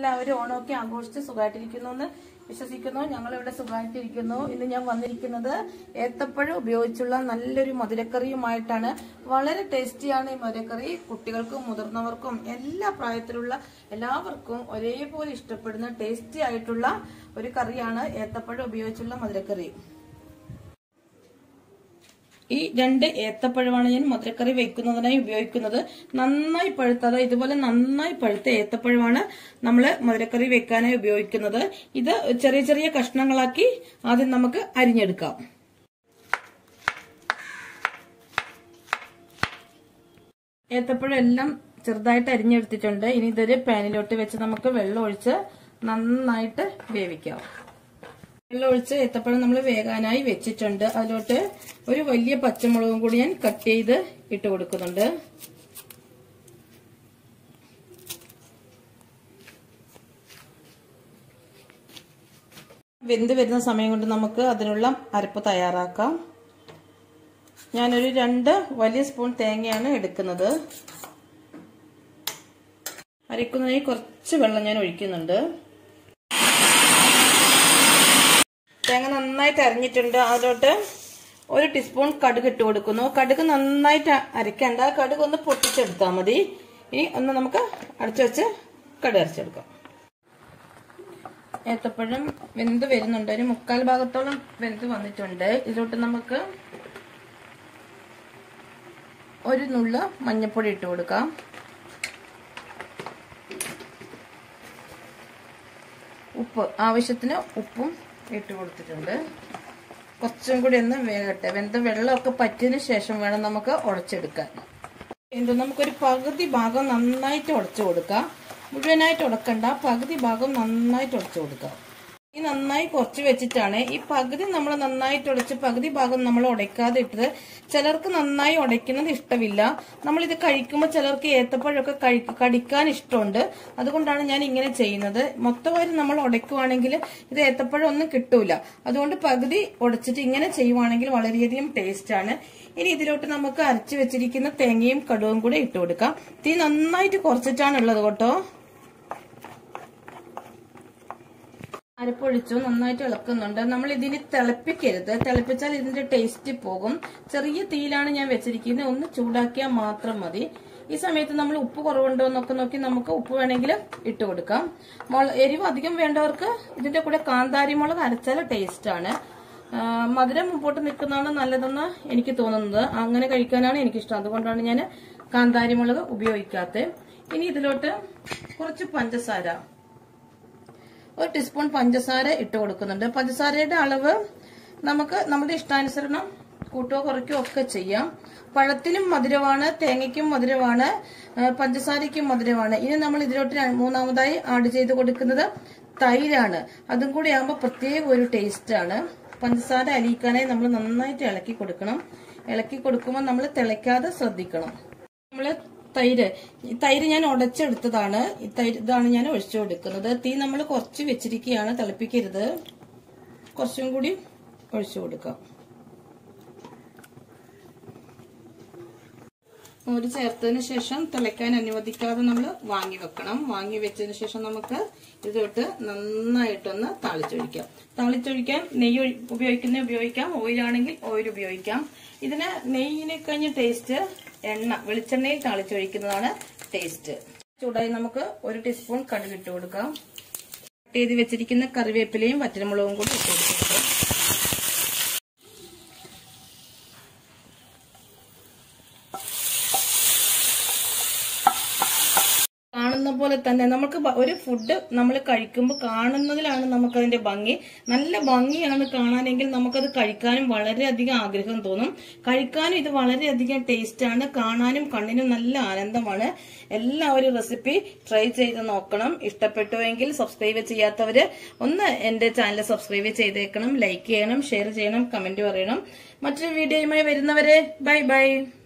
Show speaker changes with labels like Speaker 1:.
Speaker 1: എല്ലാവരും ഓണമൊക്കെ ആഘോഷിച്ച് സുഖമായിട്ടിരിക്കുന്നു എന്ന് വിശ്വസിക്കുന്നു. ഞങ്ങളിവിടെ സുഖമായിട്ടിരിക്കുന്നു. ഇന്ന് ഞാൻ വന്നിരിക്കുന്നത് ഏത്തപ്പഴം ഉപയോഗിച്ചുള്ള നല്ലൊരു മധുരക്കറിയുമായിട്ടാണ്. വളരെ ടേസ്റ്റിയാണ് ഈ മധുരക്കറി. കുട്ടികൾക്കും മുതിർന്നവർക്കും എല്ലാ പ്രായത്തിലുള്ള എല്ലാവർക്കും ഒരേപോലെ ഇഷ്ടപ്പെടുന്ന ടേസ്റ്റി ആയിട്ടുള്ള ഒരു കറിയാണ് ഏത്തപ്പഴം ഉപയോഗിച്ചുള്ള മധുരക്കറി. ഈ 2 ഏത്തപ്പഴമാണ് ഞാൻ മധുരക്കറി വെക്കുന്നതിനായി ഉപയോഗിക്കുന്നത്. നന്നായി പഴുത്ത, അതായത് ഇതുപോലെ നന്നായി പഴുത്ത ഏത്തപ്പഴമാണ് നമ്മൾ മധുരക്കറി വെക്കാനായി ഉപയോഗിക്കുന്നത്. ഇത് ചെറിയ ചെറിയ കഷ്ണങ്ങളാക്കി ആദ്യം നമുക്ക് അരിഞ്ഞെടുക്കാം. ഏത്തപ്പഴം എല്ലാം ചെറുതായിട്ട് അരിഞ്ഞെടുത്തിട്ടുണ്ട്. ഇനി ഇതൊരു പാനിലോട്ട് വെച്ച് നമുക്ക് വെള്ളം ഒഴിച്ച് നന്നായിട്ട് വേവിക്കാം. വെള്ളം ഒഴിച്ച് ഏത്തപ്പഴം നമ്മൾ വേകാനായി വെച്ചിട്ടുണ്ട്. അതിലോട്ട് ഒരു വലിയ പച്ചമുളകും കൂടി ഞാൻ കട്ട് ചെയ്ത് ഇട്ട് കൊടുക്കുന്നുണ്ട്. വെന്ത് വരുന്ന സമയം കൊണ്ട് നമുക്ക് അതിനുള്ള അരപ്പ് തയ്യാറാക്കാം. ഞാനൊരു 2 വലിയ സ്പൂൺ തേങ്ങയാണ് എടുക്കുന്നത്. അരക്കുന്നതിന് കുറച്ച് വെള്ളം ഞാൻ ഒഴിക്കുന്നുണ്ട്. തേങ്ങ നന്നായിട്ട് അരിഞ്ഞിട്ടുണ്ട്. അതിലോട്ട് 1 ടീസ്പൂൺ കടുക് ഇട്ട് കൊടുക്കുന്നു. കടുക് നന്നായിട്ട് അരയ്ക്കണ്ട, കടുക് ഒന്ന് പൊട്ടിച്ചെടുത്താൽ മതി. ഇനി ഒന്ന് നമുക്ക് അടച്ചു വെച്ച് കടുക് അരച്ചെടുക്കാം. ഏത്തപ്പഴം വെന്ത് വരുന്നുണ്ട്. ഒരു 3/4 ഭാഗത്തോളം വെന്ത് വന്നിട്ടുണ്ട്. ഇതിലോട്ട് നമുക്ക് 1 നുള്ള മഞ്ഞൾപ്പൊടി ഇട്ട് കൊടുക്കാം. ഉപ്പ് ആവശ്യത്തിന് ഉപ്പും ഇട്ട് കൊടുത്തിട്ടുണ്ട്. കുറച്ചും കൂടി ഒന്ന് വേകട്ടെ. വെന്ത വെള്ളമൊക്കെ പറ്റിയതിനു ശേഷം വേണം നമുക്ക് ഉടച്ചെടുക്കാൻ. നമുക്കൊരു പകുതി ഭാഗം നന്നായിട്ട് ഉടച്ചു കൊടുക്കാം. മുഴുവനായിട്ട് ഉടക്കണ്ട, പകുതി ഭാഗം നന്നായിട്ട് ഉടച്ചു കൊടുക്കാം. ഈ നന്നായി കുറച്ച് വെച്ചിട്ടാണ്. ഈ പകുതി നമ്മൾ നന്നായിട്ട് ഉടച്ച് പകുതി ഭാഗം നമ്മൾ ഉടയ്ക്കാതെ ഇട്ടത്. ചിലർക്ക് നന്നായി ഉടയ്ക്കുന്നത് ഇഷ്ടമില്ല. നമ്മളിത് കഴിക്കുമ്പോൾ ചിലർക്ക് ഏത്തപ്പഴമൊക്കെ കടിക്കാൻ ഇഷ്ടമുണ്ട്. അതുകൊണ്ടാണ് ഞാൻ ഇങ്ങനെ ചെയ്യുന്നത്. മൊത്തമായി നമ്മൾ ഉടയ്ക്കുവാണെങ്കിൽ ഇത് ഏത്തപ്പഴം ഒന്നും കിട്ടൂല. അതുകൊണ്ട് പകുതി ഉടച്ചിട്ട് ഇങ്ങനെ ചെയ്യുവാണെങ്കിൽ വളരെയധികം ടേസ്റ്റ് ആണ്. ഇനി ഇതിലോട്ട് നമുക്ക് അരച്ചു വെച്ചിരിക്കുന്ന തേങ്ങയും കടുവും കൂടെ ഇട്ട് കൊടുക്കാം. തീ നന്നായിട്ട് കുറച്ചിട്ടാണ് ഉള്ളത് കേട്ടോ. അരപ്പൊഴിച്ചു നന്നായിട്ട് ഇളക്കുന്നുണ്ട്. നമ്മൾ ഇതിന് തിളപ്പിക്കരുത്. തിളപ്പിച്ചാൽ ഇതിന്റെ ടേസ്റ്റ് പോകും. ചെറിയ തീയിലാണ് ഞാൻ വെച്ചിരിക്കുന്നത്. ഒന്ന് ചൂടാക്കിയാൽ മാത്രം മതി. ഈ സമയത്ത് നമ്മൾ ഉപ്പ് കുറവുണ്ടോ എന്നൊക്കെ നോക്കി നമുക്ക് ഉപ്പ് വേണമെങ്കിൽ ഇട്ട് കൊടുക്കാം. എരിവ് അധികം വേണ്ടവർക്ക് ഇതിന്റെ കൂടെ കാന്താരി മുളക് അരച്ചാൽ ടേസ്റ്റ് ആണ്. മധുരം മുമ്പോട്ട് നിൽക്കുന്നതാണ് നല്ലതെന്ന് എനിക്ക് തോന്നുന്നത്. അങ്ങനെ കഴിക്കാനാണ് എനിക്കിഷ്ടം. അതുകൊണ്ടാണ് ഞാൻ കാന്താരി മുളക് ഉപയോഗിക്കാത്തത്. ഇനി ഇതിലോട്ട് കുറച്ച് പഞ്ചസാര, 1 ടീസ്പൂൺ പഞ്ചസാര ഇട്ട് കൊടുക്കുന്നുണ്ട്. പഞ്ചസാരയുടെ അളവ് നമുക്ക് നമ്മുടെ ഇഷ്ടാനുസരണം കൂട്ടുകയോ കുറയ്ക്കുകയോ ഒക്കെ ചെയ്യാം. പഴത്തിനും മധുരമാണ്, തേങ്ങയ്ക്കും മധുരമാണ്, പഞ്ചസാരയ്ക്കും മധുരമാണ്. ഇനി നമ്മൾ ഇതിലോട്ട് മൂന്നാമതായി ആഡ് ചെയ്ത് കൊടുക്കുന്നത് തൈരാണ്. അതും കൂടി ആകുമ്പോൾ പ്രത്യേക ഒരു ടേസ്റ്റ് ആണ്. പഞ്ചസാര അലിയിക്കാനായി നമ്മൾ നന്നായിട്ട് ഇളക്കി കൊടുക്കണം. ഇളക്കി കൊടുക്കുമ്പോൾ നമ്മൾ തിളയ്ക്കാതെ ശ്രദ്ധിക്കണം. നമ്മള് തൈര് ഞാൻ ഉടച്ചെടുത്തതാണ്. ഇതാണ് ഞാൻ ഒഴിച്ചു കൊടുക്കുന്നത്. തീ നമ്മൾ കുറച്ച് വെച്ചിരിക്കുകയാണ്, തിളപ്പിക്കരുത്. കുറച്ചും കൂടി ഒഴിച്ചു കൊടുക്കാം. മോര് ചേർത്തതിന് ശേഷം തിളയ്ക്കാൻ അനുവദിക്കാതെ നമ്മൾ വാങ്ങി വെക്കണം. വാങ്ങി വെച്ചതിന് ശേഷം നമുക്ക് ഇതിലോട്ട് നന്നായിട്ടൊന്ന് താളിച്ചൊഴിക്കാം. താളിച്ചൊഴിക്കാൻ നെയ്യ് ഉപയോഗിക്കാം, ഓയിലാണെങ്കിൽ ഓയിൽ ഉപയോഗിക്കാം. ഇതിന് നെയ്യിനെ കഴിഞ്ഞ ടേസ്റ്റ് വെളിച്ചെണ്ണയിൽ താളിച്ചൊഴിക്കുന്നതാണ് ടേസ്റ്റ്. ചൂടായി നമുക്ക് 1 ടീസ്പൂൺ കടുക് ഇട്ട് കൊടുക്കാം. കട്ട് ചെയ്ത് വെച്ചിരിക്കുന്ന കറിവേപ്പിലയും വറ്റൽമുളകും കൂടി ഇട്ട് കൊടുക്കുന്നത്. കാണുന്ന പോലെ തന്നെ നമുക്ക് ഒരു ഫുഡ് നമ്മൾ കഴിക്കുമ്പോൾ കാണുന്നതിലാണ് നമുക്കതിന്റെ ഭംഗി. നല്ല ഭംഗിയാണ് കാണാനെങ്കിൽ നമുക്കത് കഴിക്കാനും വളരെയധികം ആഗ്രഹം തോന്നും. കഴിക്കാനും ഇത് വളരെയധികം ടേസ്റ്റ് ആണ്. കാണാനും കണ്ണിനും നല്ല ആനന്ദമാണ്. എല്ലാവരും റെസിപ്പി ട്രൈ ചെയ്ത് നോക്കണം. ഇഷ്ടപ്പെട്ടുവെങ്കിൽ സബ്സ്ക്രൈബ് ചെയ്യാത്തവര് ഒന്ന് എന്റെ ചാനൽ സബ്സ്ക്രൈബ് ചെയ്തേക്കണം. ലൈക്ക് ചെയ്യണം, ഷെയർ ചെയ്യണം, കമന്റ് പറയണം. മറ്റൊരു വീഡിയോയുമായി വരുന്നവരെ ബൈ ബൈ.